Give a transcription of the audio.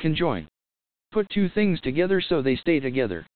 Conjoin. Put two things together so they stay together.